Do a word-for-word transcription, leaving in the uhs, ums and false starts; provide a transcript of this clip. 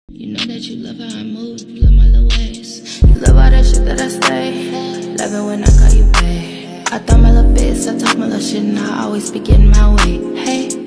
You know that you love how I move, you love my little ways. You love all that shit that I say. Love it when I call you babe. I thought my little bits, I talk my little shit, and I always be getting my way. Hey.